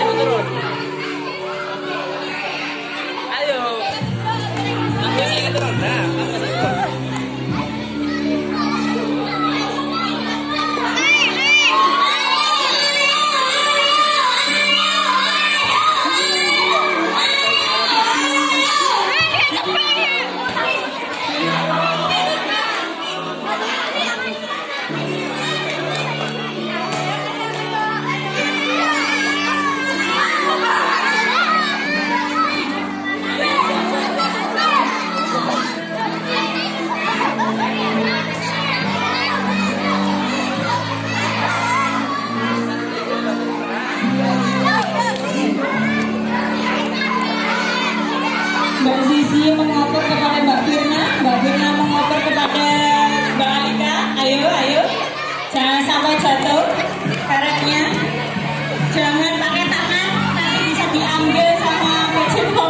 turun. Ayo. Aku sih turun. Nah, aku sih turun. Mbak Sisi mengoper kepada Mbak Firna mengoper kepada Mbak Alika. Ayo, jangan sampai jatuh karetnya. Jangan pakai tangan, nanti bisa diambil sama Pak Joko.